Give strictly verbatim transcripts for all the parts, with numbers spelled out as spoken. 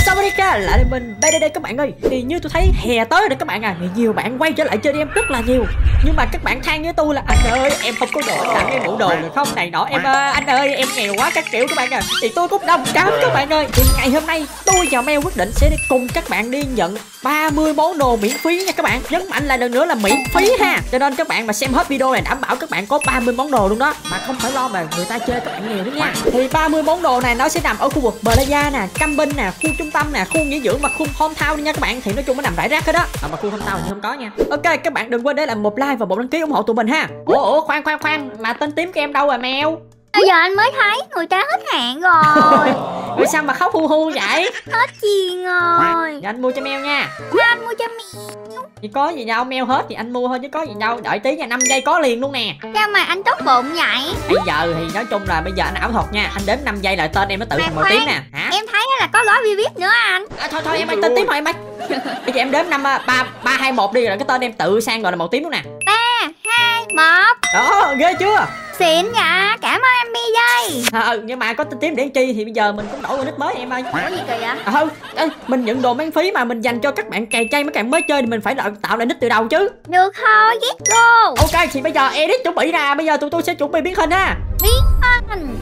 Sawadika, lại mình bê đê đê các bạn ơi. Thì như tôi thấy hè tới rồi các bạn à, nhiều bạn quay trở lại chơi em rất là nhiều. Nhưng mà các bạn than với tôi là anh ơi em không có đồ tặng em bộ đồ được không này nọ em, anh ơi em nghèo quá các kiểu các bạn à. Thì tôi cũng đồng cảm các bạn ơi. Thì ngày hôm nay tôi và Meo quyết định sẽ đi cùng các bạn đi nhận ba mươi món đồ miễn phí nha các bạn. Nhấn mạnh lại lần nữa là miễn phí ha. Cho nên các bạn mà xem hết video này đảm bảo các bạn có ba mươi món đồ luôn đó. Mà không phải lo mà người ta chơi các bạn nghèo nữa nha. Thì ba mươi món đồ này nó sẽ nằm ở khu vực Playa nè, camping nè, khu trung tâm nè, khu nghỉ dưỡng và khu hometown đi nha các bạn. Thì nói chung nó nằm rải rác hết đó. À, mà khu hometown thì không có nha. Ok các bạn đừng quên để lại một like và một đăng ký ủng hộ tụi mình ha. Ủa ủa khoan khoan khoan, mà tên tím của em đâu rồi Mèo? Bây giờ anh mới thấy người ta hết hạn rồi. Rồi sao mà khóc hu hu vậy? Hết tiền rồi. Dạ anh mua cho Mèo nha. Anh mua cho Mèo. Thì có gì đâu, Mèo hết thì anh mua thôi chứ có gì đâu. Đợi tí nha, năm giây có liền luôn nè. Sao mà anh tốt bụng vậy? Bây giờ thì nói chung là bây giờ anh ảo thuật nha. Anh đếm năm giây là tên em nó tự thành màu tím nè. Hả? Em thấy là có gói vi nữa anh. À, thôi thôi em ơi, tên tím thôi em ơi. Bây giờ em đếm năm ba ba hai một đi, rồi cái tên em tự sang gọi là màu tím luôn nè. Ba hai một. Đó ghê chưa? Xịn dạ, cảm ơn anh Bi đây. À, nhưng mà có tên tím để chi thì bây giờ mình cũng đổi qua nick mới em ơi. Ủa gì kỳ vậy? À, à, mình nhận đồ miễn phí mà mình dành cho các bạn cày chay mấy bạn mới chơi thì mình phải tạo lại nick từ đầu chứ. Được thôi, let's go. Ok thì bây giờ edit chuẩn bị ra, bây giờ tụi tôi sẽ chuẩn bị biến hình ha. Biến hình.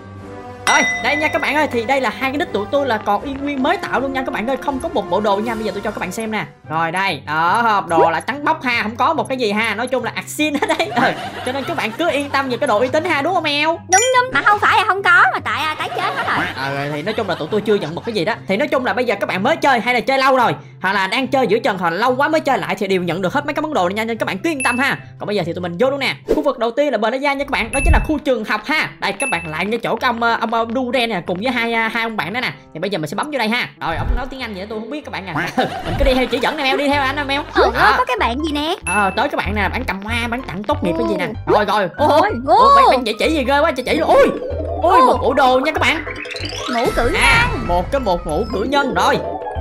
Rồi đây nha các bạn ơi, thì đây là hai cái nick tụi tôi là còn y nguyên mới tạo luôn nha các bạn ơi, không có một bộ đồ nha. Bây giờ tôi cho các bạn xem nè. Rồi đây, đó đồ là trắng bóc ha, không có một cái gì ha, nói chung là adsin hết đấy. Ừ, cho nên các bạn cứ yên tâm về cái độ uy tín ha, đúng không Mèo? Đúng đúng, mà không phải là không có mà tại tái chế hết rồi. À, thì nói chung là tụi tôi chưa nhận một cái gì đó. Thì nói chung là bây giờ các bạn mới chơi hay là chơi lâu rồi, hoặc là đang chơi giữa chừng hoặc là lâu quá mới chơi lại thì đều nhận được hết mấy cái món đồ này nha, nên các bạn cứ yên tâm ha. Còn bây giờ thì tụi mình vô luôn nè. Khu vực đầu tiên là Playa nha các bạn, đó chính là khu trường học ha. Đây các bạn lại ngay chỗ ông ông, ông Duren nè cùng với hai hai ông bạn đó nè. Thì bây giờ mình sẽ bấm vô đây ha. Rồi ông nói tiếng Anh vậy đó, tôi không biết các bạn à. Mình cứ đi theo chỉ dẫn này Mèo, đi theo anh Mèo. Ừ, đó, có cái bạn gì nè. Ờ tới các bạn nè, bạn cầm hoa, bạn tặng tốt nghiệp cái gì nè. Rồi rồi. Ôi, ôi, bạn, bạn chỉ chỉ gì ghê quá, chỉ chỉ luôn. Ôi. Ôi một bộ đồ nha các bạn. Mũ cử nhân. À, một cái một mũ cử nhân rồi.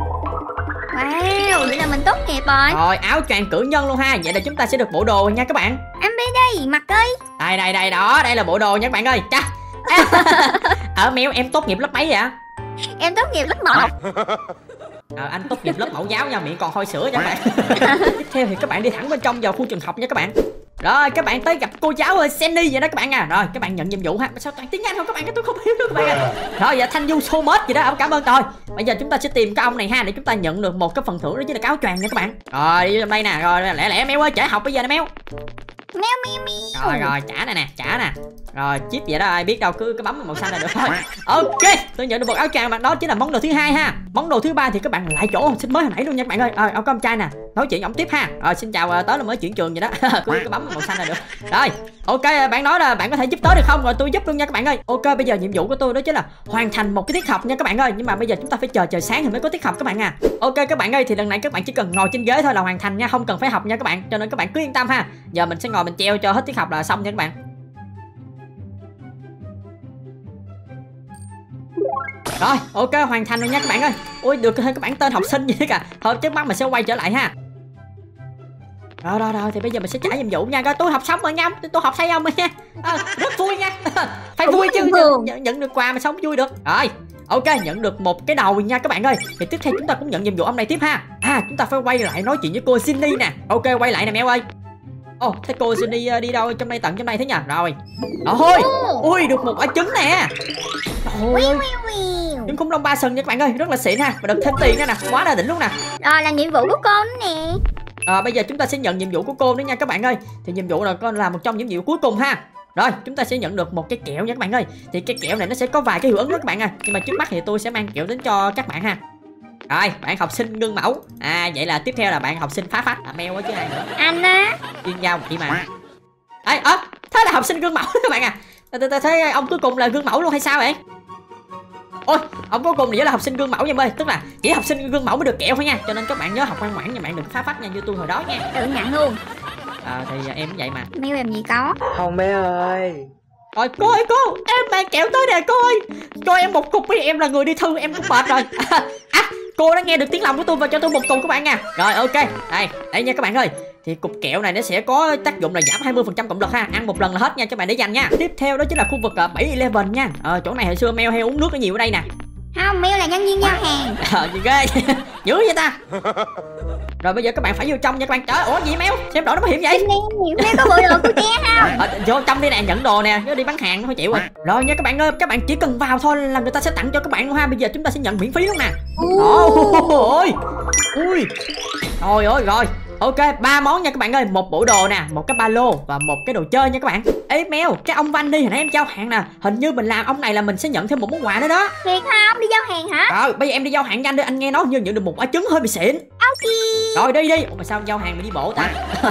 Wow, vậy là mình tốt nghiệp rồi. Rồi áo choàng cử nhân luôn ha. Vậy là chúng ta sẽ được bộ đồ nha các bạn. Em biết đây, mặc đi. Đây đây đây đó, đây là bộ đồ nha các bạn ơi. Chà. Ở Mèo em tốt nghiệp lớp mấy vậy? Em tốt nghiệp lớp một. À, anh tốt nghiệp lớp mẫu giáo nha, miệng còn hôi sữa nha các bạn. Tiếp theo thì các bạn đi thẳng bên trong vào khu trường học nha các bạn. Rồi các bạn tới gặp cô giáo ơi Sandy vậy đó các bạn à. Rồi các bạn nhận nhiệm vụ ha. Sao toàn tiếng Anh không các bạn, cái tôi không hiểu nữa các bạn à. Rồi dạ Thanh Du so much gì đó, cảm ơn tôi. Bây giờ chúng ta sẽ tìm cái ông này ha, để chúng ta nhận được một cái phần thưởng đó chính là cái áo choàng nha các bạn. Rồi đi trong đây nè, rồi lẹ lẹ Mèo ơi, trễ học bây giờ nè Mèo. Mèo mèo mèo. Rồi rồi trả nè nè, trả nè. Rồi chip vậy đó, ai biết đâu, cứ cái bấm màu xanh là được thôi. Ok, tôi nhận được một áo choàng mà đó chính là món đồ thứ hai ha. Món đồ thứ ba thì các bạn lại chỗ học sinh mới hồi nãy luôn nha các bạn ơi. Rồi ông có ông trai nè, nói chuyện ổng tiếp ha. Rồi xin chào, tới là mới chuyển trường vậy đó. Cứ cái bấm màu xanh là được. Rồi ok, bạn nói là bạn có thể giúp tới được không, rồi tôi giúp luôn nha các bạn ơi. Ok bây giờ nhiệm vụ của tôi đó chính là hoàn thành một cái tiết học nha các bạn ơi. Nhưng mà bây giờ chúng ta phải chờ trời sáng thì mới có tiết học các bạn à. Ok các bạn ơi, thì lần này các bạn chỉ cần ngồi trên ghế thôi là hoàn thành nha, không cần phải học nha các bạn. Cho nên các bạn cứ yên tâm ha. Giờ mình sẽ ngồi mình treo cho hết tiết học là xong nha các bạn. Rồi ok, hoàn thành rồi nha các bạn ơi. Ôi được thêm các bạn tên học sinh vậy cả. Thôi trước mắt mình sẽ quay trở lại ha. Rồi rồi rồi, thì bây giờ mình sẽ trả nhiệm vụ nha. Coi tôi học xong rồi nha, tôi học thay ông rồi nha. À, rất vui nha. Phải vui chứ, nhận, nhận được quà mà sống vui được. Rồi ok, nhận được một cái đầu nha các bạn ơi. Thì tiếp theo chúng ta cũng nhận nhiệm vụ ông này tiếp ha. À chúng ta phải quay lại nói chuyện với cô Cindy nè. Ok quay lại nè Mèo ơi. Ồ oh, thế cô Cindy đi đâu trong đây, tận trong đây thế nhỉ. Rồi thôi ui được một quả trứng nè. Trời ơi, trứng khủng long ba sừng nha các bạn ơi, rất là xịn ha, và được thêm tiền nữa nè, quá là đỉnh luôn nè. Rồi là nhiệm vụ của cô nữa nè. À, bây giờ chúng ta sẽ nhận nhiệm vụ của cô nữa nha các bạn ơi. Thì nhiệm vụ là con là một trong những nhiệm vụ cuối cùng ha. Rồi chúng ta sẽ nhận được một cái kẹo nha các bạn ơi. Thì cái kẹo này nó sẽ có vài cái hiệu ứng đó các bạn à. Nhưng mà trước mắt thì tôi sẽ mang kẹo đến cho các bạn ha. Rồi bạn học sinh gương mẫu. À vậy là tiếp theo là bạn học sinh phá phách. À Mèo á chứ ai nữa. Anh á. Chuyên giao chị mà. Ấy ơ à, thế là học sinh gương mẫu các bạn à. Thế ông cuối cùng là gương mẫu luôn hay sao vậy? Ôi ông cuối cùng thì là học sinh gương mẫu nha em ơi. Tức là chỉ học sinh gương mẫu mới được kẹo thôi nha. Cho nên các bạn nhớ học ngoan ngoãn nha, bạn đừng phá phách nha, như tôi hồi đó nha. Tự nhận luôn. À thì em cũng vậy mà. Mèo làm gì có. Không bé ơi. Rồi cô ơi cô, em mang kẹo tới nè cô ơi. Cho em một cục đi, em là người đi thư, em cũng mệt rồi. À cô đã nghe được tiếng lòng của tôi và cho tôi một cục các bạn nha. Rồi ok, đây, đây nha các bạn ơi. Thì cục kẹo này nó sẽ có tác dụng là giảm hai mươi phần trăm cộng lực ha, ăn một lần là hết nha các bạn để dành nha. Tiếp theo đó chính là khu vực bảy eleven nha. Ờ chỗ này hồi xưa Mèo hay uống nước có nhiều ở đây nè. Không, Meo là nhân viên giao hàng. Ờ gì ghê. Dữ vậy ta. Rồi bây giờ các bạn phải vô trong nha các bạn. Trời ơi, ủa gì Meo? Xem đồ nó bảo hiểm vậy? Meo có bộ đồ của che không? Ờ, vô trong đi nè, nhận đồ nè, nhớ đi bán hàng nó phải chịu rồi. Rồi nha các bạn ơi, các bạn chỉ cần vào thôi là người ta sẽ tặng cho các bạn luôn ha. Bây giờ chúng ta sẽ nhận miễn phí luôn nè. Ôi. Ui. Trời ơi rồi. Ok, ba món nha các bạn ơi, một bộ đồ nè, một cái ba lô và một cái đồ chơi nha các bạn. Ê Meo, cái ông Văn đi hồi nãy em giao hàng nè, hình như mình làm ông này là mình sẽ nhận thêm một món quà nữa đó. Thiệt không? Đi giao hàng hả? Ờ, bây giờ em đi giao hàng nhanh đi, anh nghe nói như nhận được một quả trứng hơi bị xịn. Ok. Rồi đi đi. Ủa mà sao giao hàng mà đi bộ ta?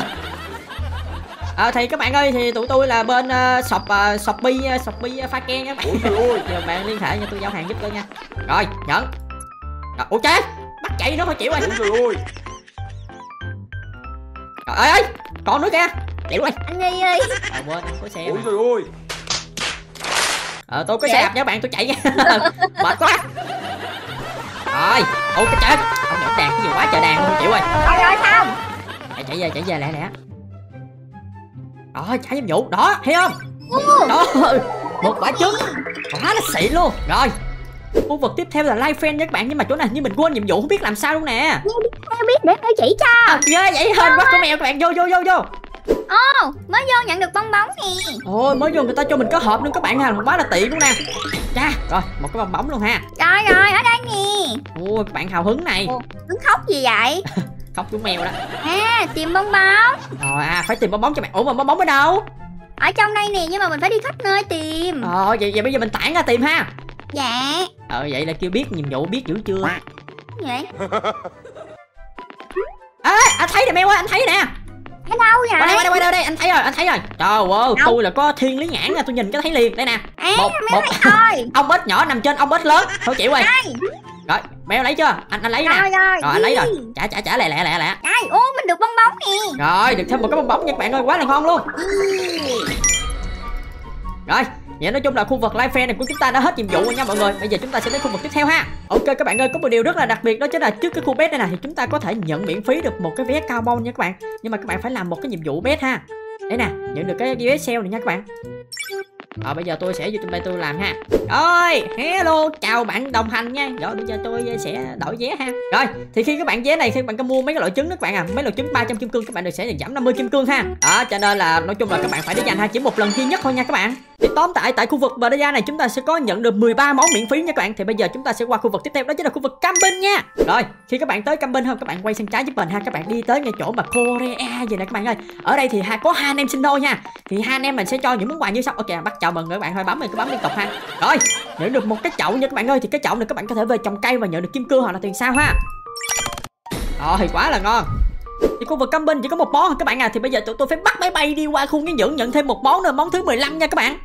Ờ thì các bạn ơi, thì tụi tôi là bên uh, shop uh, Shopee uh, Shopee uh, pha ke nha các bạn. Ôi giờ bạn liên hệ cho tôi giao hàng giúp tôi nha. Rồi, nhận. Rồi, ủa chết, bắt chạy nó phải chịu rồi. Ôi Trời ơi ơi, còn nữa kìa. Chịu rồi. Anh Nhi ơi. À, quên anh có xe. ôi Mà. trời ơi. Ờ tôi có xe đạp nha bạn, tôi chạy nha. Mệt quá. Rồi, ôi cái chết. Ông nhận đàn cái gì quá trời đàn luôn, không chịu rồi. Rồi rồi xong. Chạy chạy về, chạy về lẹ lẹ. Rồi, trả nhiệm vụ, đó, thấy không? Đó, một quả trứng. Quá là xịn luôn. Rồi. Khu vực tiếp theo là live friend nha các bạn, nhưng mà chỗ này như mình quên nhiệm vụ không biết làm sao luôn nè. Meo biết để tôi chỉ cho. À, ghê vậy, hên quá của mèo các bạn, vô vô vô vô. Ồ, mới vô nhận được bong bóng nè. Ôi mới vô người ta cho mình có hộp luôn các bạn ha, quá là tiện luôn nè. Cha, rồi một cái bong bóng luôn ha. Rồi rồi, ở đây nè. Ôi các bạn hào hứng này. Ồ, đứng khóc gì vậy? Khóc chú mèo đó. À, tìm bong bóng. Rồi à, phải tìm bong bóng cho bạn. Ủa mà bong bóng ở đâu? Ở trong đây nè, nhưng mà mình phải đi khắp nơi tìm. Ờ vậy, vậy bây giờ mình tản ra tìm ha. Dạ. Ờ vậy là kêu biết nhiệm vụ, biết dữ chưa? Vậy? Ê, anh thấy nè mèo ơi, anh thấy nè. Ở đâu vậy? Qua đây, qua đây, qua đây, đây, anh thấy rồi, anh thấy rồi. Trời ơi, tôi là có thiên lý nhãn nha, tôi nhìn cái thấy liền. Đây nè. À, Một, Meo một thấy rồi. ông ếch nhỏ nằm trên ông ếch lớn. Thôi chịu rồi. Đây. Rồi, mèo lấy chưa? Anh anh lấy nè. Rồi rồi. Rồi anh lấy rồi. Trả trả trả lẹ lẹ lẹ lẹ. Đây, ô mình được bong bóng nè. Rồi, được thêm một cái bong bóng nha các bạn ơi, quá là ngon luôn. Rồi, vậy nói chung là khu vực live friend này của chúng ta đã hết nhiệm vụ rồi nha mọi người. Bây giờ chúng ta sẽ đến khu vực tiếp theo ha. Ok các bạn ơi, có một điều rất là đặc biệt đó chính là trước cái khu bet này nè thì chúng ta có thể nhận miễn phí được một cái vé carbon nha các bạn. Nhưng mà các bạn phải làm một cái nhiệm vụ bet ha. Đây nè, nhận được cái vé sale này nha các bạn. Rồi bây giờ tôi sẽ vô trong đây tôi làm ha. Rồi, hello, chào bạn đồng hành nha. Rồi bây giờ tôi sẽ đổi vé ha. Rồi, thì khi các bạn vé này khi các bạn có mua mấy cái loại trứng đó các bạn à, mấy loại trứng ba trăm kim cương các bạn được sẽ được giảm năm mươi kim cương ha. Đó, cho nên là nói chung là các bạn phải để dành ha, chỉ một lần duy nhất thôi nha các bạn. Thì tóm tại tại khu vực Bờ này chúng ta sẽ có nhận được mười ba món miễn phí nha các bạn. Thì bây giờ chúng ta sẽ qua khu vực tiếp theo đó chính là khu vực camping nha. Rồi, khi các bạn tới camping không, các bạn quay sang trái giúp mình ha, các bạn đi tới ngay chỗ mà Korea gì nè các bạn ơi. Ở đây thì ha có hai anh em sinh đôi nha. Thì hai anh em mình sẽ cho những món quà như sau. Ok, bắt chào mừng các bạn, thôi bấm này cứ bấm liên tục ha. Rồi, nhận được một cái chậu nha các bạn ơi. Thì cái chậu này các bạn có thể về trồng cây và nhận được kim cương hoặc là tiền sao ha. Rồi, quá là ngon. Thì khu vực camping chỉ có một món các bạn à. Thì bây giờ tụi tôi phải bắt máy bay đi qua khu nghỉ dưỡng nhận thêm một món nữa, món thứ mười lăm nha các bạn.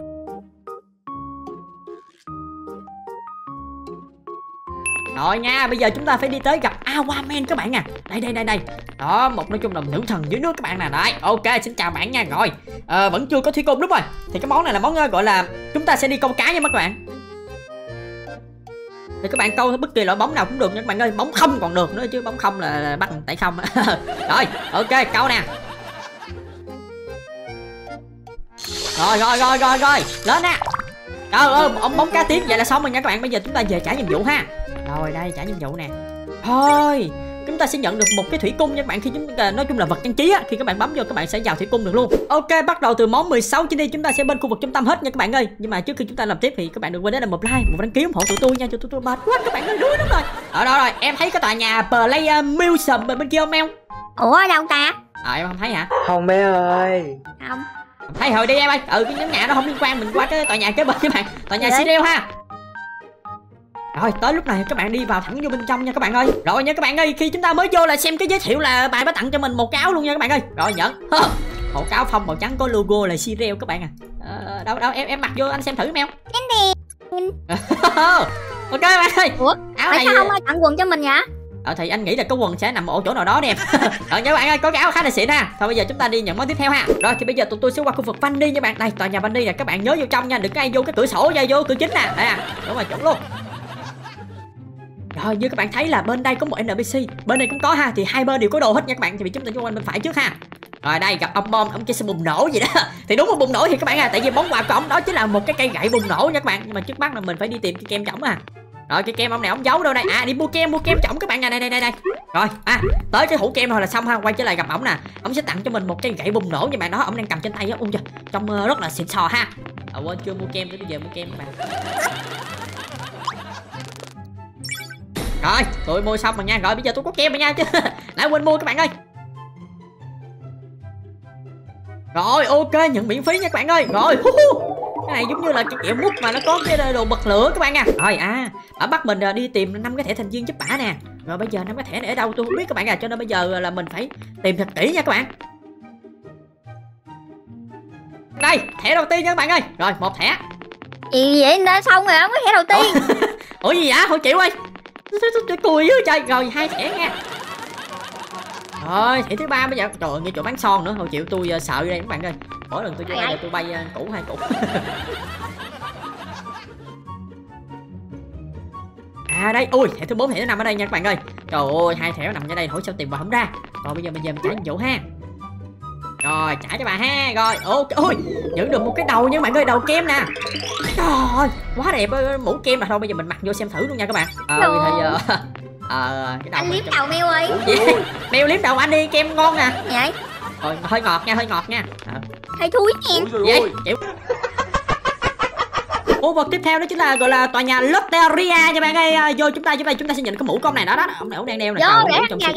Rồi nha, bây giờ chúng ta phải đi tới gặp Aquaman các bạn à. Đây đây đây đây. Đó, một nói chung là nữ thần dưới nước các bạn nè. Đấy, ok, xin chào bạn nha. Rồi, à, vẫn chưa có thủy cung đúng rồi. Thì cái món này là món gọi là chúng ta sẽ đi câu cá nha các bạn. Thì các bạn câu bất kỳ loại bóng nào cũng được nha các bạn ơi. Bóng không còn được nữa chứ, bóng không là, là bắt tại không. Rồi, ok, câu nè. Rồi rồi rồi rồi rồi, lên nè. Trời ơi, ông bóng cá tiếp vậy là xong rồi nha các bạn. Bây giờ chúng ta về trả nhiệm vụ ha. Rồi đây, trả nhiệm vụ nè. Thôi, chúng ta sẽ nhận được một cái thủy cung nha các bạn. Khi chúng ta nói chung là vật trang trí á, khi các bạn bấm vô các bạn sẽ vào thủy cung được luôn. Ok, bắt đầu từ món mười sáu trên đi chúng ta sẽ bên khu vực trung tâm hết nha các bạn ơi. Nhưng mà trước khi chúng ta làm tiếp thì các bạn đừng quên để là một like, một đăng ký ủng hộ tụi tôi nha, cho tụi tôi mệt quá các bạn ơi, đuối lắm rồi. Ở đó rồi, em thấy cái tòa nhà Player Museum bên kia không em? Ủa ở đâu ta? À em không thấy hả? Không bé ơi. Không. Thấy hồi đi em ơi. Ừ, cái nhóm nhà nó không liên quan, mình qua cái tòa nhà kế bên các bạn. Tòa nhà Sirel ha. Rồi tới lúc này các bạn đi vào thẳng vô bên trong nha các bạn ơi. Rồi nha các bạn ơi, khi chúng ta mới vô là xem cái giới thiệu là bài bắt tặng cho mình một cái áo luôn nha các bạn ơi. Rồi nhận một cái áo phông màu trắng có logo là Sirel các bạn à. Ờ, đâu đâu em em mặc vô anh xem thử mèo. Cái này. Ok các bạn ơi. Ủa áo tại này sao không ai tặng quần cho mình vậy? Ờ thì anh nghĩ là cái quần sẽ nằm ở chỗ nào đó đẹp. Rồi nha các bạn ơi, có cái áo khá là xịn ha. Thôi bây giờ chúng ta đi nhận món tiếp theo ha. Rồi thì bây giờ tụi tôi sẽ qua khu vực Vandy nha bạn. Đây tòa nhà Vandy nè, các bạn nhớ vô trong nha, đừng có ai vô cái cửa sổ ra, vô cửa chính nè. Đây à, đúng rồi, chuẩn luôn. Rồi như các bạn thấy là bên đây có một en pê xê, bên đây cũng có ha, thì hai bên đều có đồ hết nha các bạn. Thì chúng ta vô bên phải trước ha. Rồi đây gặp ông bom, ông kia sẽ bùng nổ gì đó. Thì đúng là bùng nổ thì các bạn à, tại vì món quà của ông đó chính là một cái cây gậy bùng nổ nha các bạn. Nhưng mà trước mắt là mình phải đi tìm cái kem trỏng à. Rồi cái kem ông này ông giấu đâu đây? À đi mua kem, mua kem cho ổng các bạn nè, đây đây đây đây. Rồi, à tới cái hũ kem rồi là xong ha, quay trở lại gặp ổng nè. Ổng sẽ tặng cho mình một cái gậy bùng nổ như bạn đó, ổng đang cầm trên tay á. Ui trời, trông uh, rất là xịn sò ha. À quên chưa mua kem, tới bây giờ mua kem các bạn. Rồi, tôi mua xong rồi nha. Rồi bây giờ tôi có kem rồi nha chứ. Nãy quên mua các bạn ơi. Rồi ok, nhận miễn phí nha các bạn ơi. Rồi cái này giống như là cái kẹo mút mà nó có cái đồ bật lửa các bạn nha. Rồi à, bà bắt mình đi tìm năm cái thẻ thành viên giúp bả nè. Rồi bây giờ năm cái thẻ này ở đâu tôi không biết các bạn à, cho nên bây giờ là mình phải tìm thật kỹ nha các bạn. Đây, thẻ đầu tiên nha các bạn ơi. Rồi, một thẻ. Gì vậy đã xong rồi, không có thẻ đầu tiên. Ủa gì vậy? Thôi chịu ơi. Tôi cùi với trời. Rồi hai thẻ nha. Rồi thẻ thứ ba bây giờ. Trời ơi, nghe chỗ bán son nữa. Thôi chịu, tôi uh, sợ đây các bạn ơi. Mỗi lần tôi vô đây là tôi bay uh, củ hai củ. À đây, ui thẻ thứ bốn, thẻ thứ năm ở đây nha các bạn ơi. Trời ơi, hai thẻ nằm ở đây, hỏi sao tìm bà không ra. Rồi bây giờ bây giờ mình trả nhiệm vụ ha. Rồi trả cho bà ha. Rồi ok. Ôi nhận được một cái đầu nha các bạn ơi, đầu kem nè. Trời ơi quá đẹp, mũ kem là thôi bây giờ mình mặc vô xem thử luôn nha các bạn. Ờ thì uh, ờ cái đầu anh liếm trong... đầu Mèo ơi. Mèo liếm đầu anh đi, kem ngon nè. Vậy rồi hơi ngọt nha, hơi ngọt nha. À. Hơi thúi nha. Vậy chịu. Ô vật tiếp theo đó chính là gọi là tòa nhà Lotteria nha bạn ơi. À, vô chúng ta chúng ta chúng ta sẽ nhận cái mũ con này đó đó. Ông này ông đang đeo này. Vô để trong nhà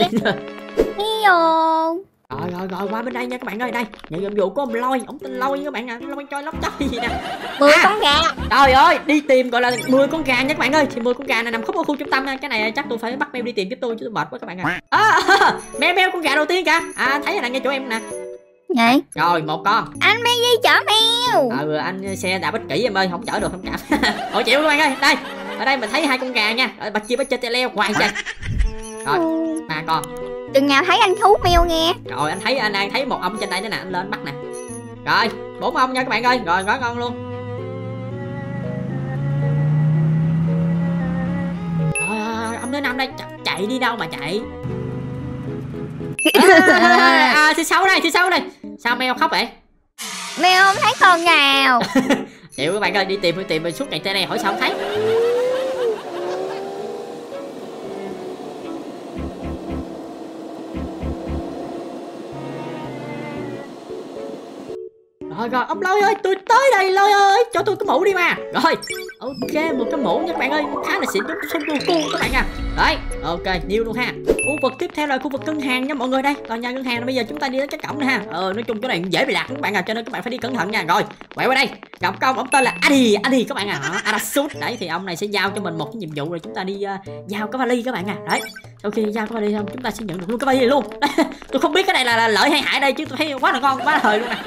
rồi rồi rồi qua bên đây nha các bạn ơi. Đây nhận nhiệm vụ của ông Lôi, ông tên Lôi các bạn ạ. À. Lôi chơi lóc chóc gì nè. mười à, con gà. Trời ơi đi tìm gọi là mười con gà nha các bạn ơi. Thì mười con gà này nằm khúc ở khu trung tâm. Cái này chắc tôi phải bắt Mèo đi tìm giúp tôi chứ tôi mệt quá các bạn ơi. À, à, Mèo Mèo con gà đầu tiên kìa. À thấy là ngay chỗ em nè. Vậy rồi một con. Anh đi đi chở Mèo. Ừ anh xe đạp ích kỷ em ơi, không chở được không cảm. Ôi chịu các bạn ơi. Đây ở đây mình thấy hai con gà nha. Rồi bạch chia bạch chơi leo ngoài trời. Rồi ba con. Đừng nào thấy anh thú Mèo nghe. Rồi anh thấy anh đang thấy một ông trên đây nữa nè, anh lên bắt nè. Rồi bốn ông nha các bạn ơi. Rồi gói ngon luôn. Rồi ông đến năm đây. Chạy đi đâu mà chạy. À, à, thứ sáu đây, thứ sáu đây. Sao Mèo khóc vậy? Mèo không thấy con nào. Chịu các bạn ơi, đi tìm đi tìm suốt ngày trên đây hỏi sao không thấy. Rồi rồi ông Lôi ơi, tôi tới đây Lôi ơi, cho tôi cái mũ đi mà. Rồi ok, một cái mũ nha các bạn ơi, khá là xịn giống Son Goku các bạn à. Đấy ok, new luôn ha. Khu vực tiếp theo là khu vực ngân hàng nha mọi người. Đây tòa nhà ngân hàng. Bây giờ chúng ta đi đến cái cổng này ha. Ờ nói chung cái này dễ bị lạc các bạn à, cho nên các bạn phải đi cẩn thận nha. Rồi quẹo qua đây gặp cái ông, ông tên là Adi Adi các bạn à. Adasut. Đấy thì ông này sẽ giao cho mình một cái nhiệm vụ rồi chúng ta đi uh, giao cái vali các bạn à. Đấy sau khi giao cái vali xong chúng ta sẽ nhận được luôn cái vali luôn. Tôi không biết cái này là, là lợi hay hại đây chứ tôi thấy quá là ngon, quá là thời luôn nè.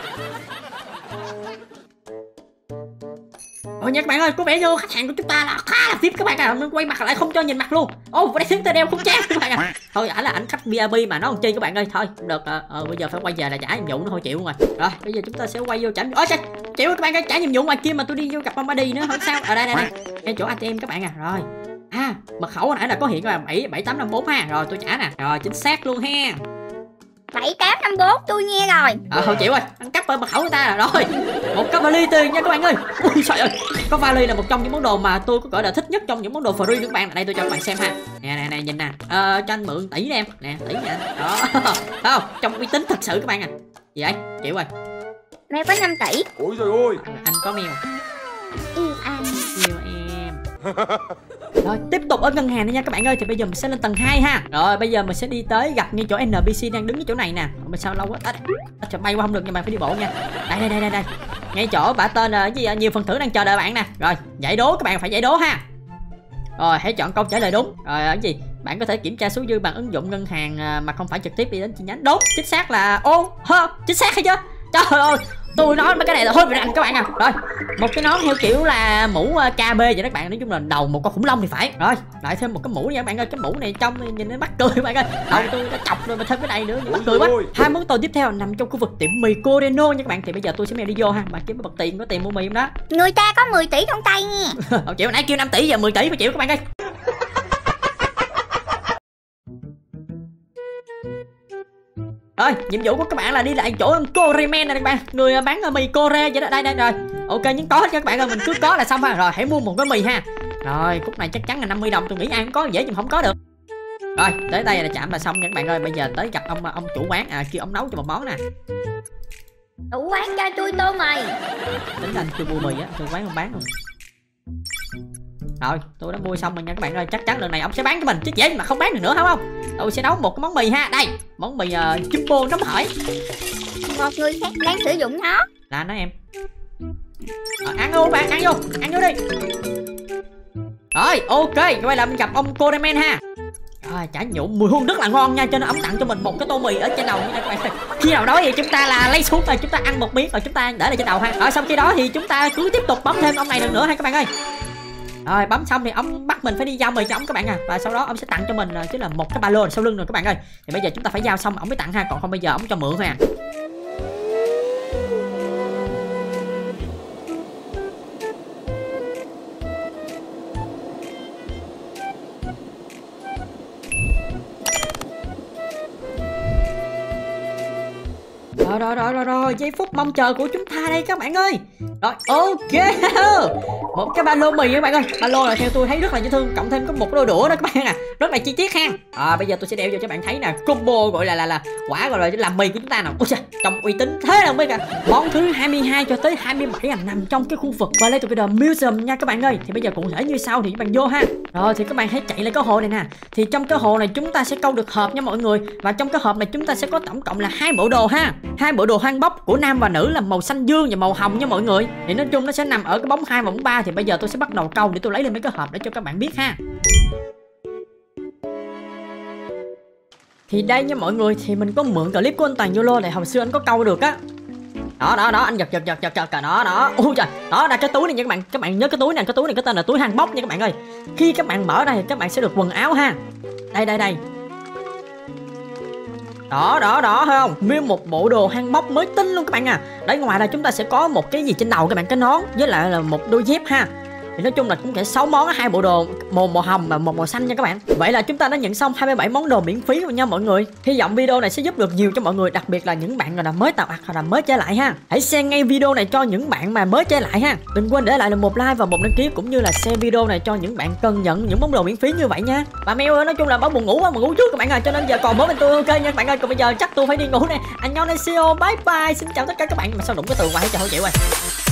Ôi nha các bạn ơi, có vẻ như khách hàng của chúng ta là khá là vip các bạn à, nên quay mặt lại không cho nhìn mặt luôn. Ô oh, đây chúng ta đeo không chán các bạn à. Thôi ảnh là ảnh khách vê i pê mà nó còn chi các bạn ơi. Thôi không được, ờ, ờ, bây giờ phải quay về là trả nhiệm vụ nó thôi chịu rồi. Rồi bây giờ chúng ta sẽ quay vô trả. Ôi trời, chịu các bạn ơi, trả nhiệm vụ ngoài kia mà tôi đi vô gặp ông Adi nữa không sao. Ở đây đây đây ngay chỗ a tê em các bạn à. Rồi à mật khẩu hồi nãy là có hiện là bảy bảy tám năm bốn ha. Rồi tôi trả nè. Rồi chính xác luôn ha. bảy tám năm bốn tôi nghe rồi. Ờ thôi chịu rồi, ăn cắp mật khẩu người ta rồi. Một cái vali tiền nha các bạn ơi. Ui trời ơi, có vali là một trong những món đồ mà tôi có gọi là thích nhất trong những món đồ free các bạn. Đây tôi cho các bạn xem ha. Nè nè nè nhìn nè. Ờ cho anh mượn tỷ nè em. Nè tỷ nè. Đó. Thấy không? Trong uy tín thật sự các bạn à. Gì vậy? Chịu rồi. Mèo có năm tỷ. Ôi trời ơi. Anh có Mèo. Yêu anh. Yêu em. Rồi tiếp tục ở ngân hàng này nha các bạn ơi. Thì bây giờ mình sẽ lên tầng hai ha. Rồi bây giờ mình sẽ đi tới gặp ngay chỗ en pê xê đang đứng ở chỗ này nè. Mà sao lâu quá. À, à, bay qua không được nhưng mà phải đi bộ nha. Đây đây đây đây đây. Ngay chỗ bả tên là cái gì, nhiều phần thưởng đang chờ đợi bạn nè. Rồi giải đố, các bạn phải giải đố ha. Rồi hãy chọn câu trả lời đúng. Rồi cái gì? Bạn có thể kiểm tra số dư bằng ứng dụng ngân hàng mà không phải trực tiếp đi đến chi nhánh. Đúng, chính xác là ô, hơ, chính xác hay chưa? Trời ơi, tôi nói mấy cái này là hơi bị rành các bạn à. Rồi một cái nón theo kiểu là mũ ca bê vậy đó các bạn, nói chung là đầu một con khủng long thì phải. Rồi lại thêm một cái mũ nha các bạn ơi, cái mũ này trông nhìn nó mắc cười các bạn ơi. Đầu tôi đã chọc rồi mà thêm cái này nữa mắc cười quá. Hai món đồ tiếp theo nằm trong khu vực tiệm mì Coreno nha các bạn. Thì bây giờ tôi sẽ mèo đi vô ha, bạn kiếm bật tiền có tiền mua mì không đó. Người ta có mười tỷ trong tay nha. Không chịu, nãy kêu năm tỷ giờ mười tỷ phải chịu các bạn ơi. Rồi nhiệm vụ của các bạn là đi lại chỗ Coreman này các bạn, người bán mì Core vậy đó. Đây đây rồi ok, nhưng có hết các bạn ơi, mình cứ có là xong ha. Rồi hãy mua một cái mì ha. Rồi cúc này chắc chắn là năm mươi đồng, tôi nghĩ ai cũng có, dễ nhưng không có được. Rồi tới đây là chạm là xong nha các bạn ơi. Bây giờ tới gặp ông ông chủ quán, à kêu ông nấu cho một món nè. Chủ quán cho tôi tô mì. Tính anh chưa mua mì á, tôi quán không bán luôn. Rồi tôi đã mua xong rồi nha các bạn ơi. Chắc chắn lần này ông sẽ bán cho mình chứ dễ mà không bán được nữa không không. Tôi sẽ nấu một cái món mì ha. Đây món mì uh, jumbo nóng hổi. Một người khác đang sử dụng nó. Là nó em. Rồi, ăn luôn bạn, ăn vô, ăn vô đi. Rồi ok, quay lại mình gặp ông Coramen ha. Rồi chả nhũ mùi hương rất là ngon nha, cho nên ông tặng cho mình một cái tô mì ở trên đầu như này các bạn. Khi nào đó thì chúng ta là lấy xuống rồi chúng ta ăn một miếng rồi chúng ta để lại trên đầu ha. Rồi xong khi đó thì chúng ta cứ tiếp tục bấm thêm ông này lần nữa ha các bạn ơi. Rồi bấm xong thì ông bắt mình phải đi giao mì cho ông các bạn à. Và sau đó ông sẽ tặng cho mình chính là một cái ba lô sau lưng rồi các bạn ơi. Thì bây giờ chúng ta phải giao xong ông mới tặng ha, còn không bây giờ ông cho mượn thôi à. Rồi rồi rồi rồi rồi giây phút mong chờ của chúng ta đây các bạn ơi. Rồi ok, một cái ba lô mì các bạn ơi. Ba lô là theo tôi thấy rất là dễ thương, cộng thêm có một đôi đũa đó các bạn à, rất là chi tiết ha. À, bây giờ tôi sẽ đeo vô cho bạn thấy nè, combo gọi là là là quả gọi là làm mì của chúng ta nào. Ôi trời, trông uy tín thế nào biết à. Món thứ hai mươi hai cho tới hai mươi bảy nằm trong cái khu vực Play Together Museum nha các bạn ơi. Thì bây giờ cụ thể như sau thì các bạn vô ha. Rồi thì các bạn hãy chạy lên cái hồ này nè. Thì trong cái hồ này chúng ta sẽ câu được hộp nha mọi người. Và trong cái hộp này chúng ta sẽ có tổng cộng là hai bộ đồ ha. Hai bộ đồ hoang bốc của nam và nữ là màu xanh dương và màu hồng nha mọi người. Thì nói chung nó sẽ nằm ở cái bóng hai và bóng ba. Thì bây giờ tôi sẽ bắt đầu câu để tôi lấy lên mấy cái hộp để cho các bạn biết ha. Thì đây nha mọi người, thì mình có mượn clip của anh Toàn Yolo này, hồi xưa anh có câu được á. Đó đó đó, anh giật giật giật giật giật cả đó đó. Ôi trời, đó là cái túi này nha các bạn. Các bạn nhớ cái túi này, cái túi này cái tên là túi hoang bốc nha các bạn ơi. Khi các bạn mở ra thì các bạn sẽ được quần áo ha. Đây đây đây. Đó đó đó, thấy không? Nguyên một bộ đồ hoang bốc mới tinh luôn các bạn à. Đấy, ngoài ra chúng ta sẽ có một cái gì trên đầu các bạn, cái nón với lại là một đôi dép ha. Thì nói chung là cũng sẽ sáu món, hai bộ đồ, một màu hồng và một màu xanh nha các bạn. Vậy là chúng ta đã nhận xong hai mươi bảy món đồ miễn phí rồi nha mọi người. Hy vọng video này sẽ giúp được nhiều cho mọi người, đặc biệt là những bạn là mới tạo ạc hoặc là mới trở lại ha. Hãy share ngay video này cho những bạn mà mới trở lại ha. Đừng quên để lại là một like và một đăng ký, cũng như là share video này cho những bạn cần nhận những món đồ miễn phí như vậy nha. Và mèo ơi, nói chung là báo buồn ngủ quá mà ngủ trước các bạn ơi, cho nên giờ còn mỗi mình tôi ok nha các bạn ơi. Còn bây giờ chắc tôi phải đi ngủ nè. Anh nhau này, see you, bye bye. Xin chào tất cả các bạn. Mà sao đụng cái từ qua hãy chào hỗ chịu ơi.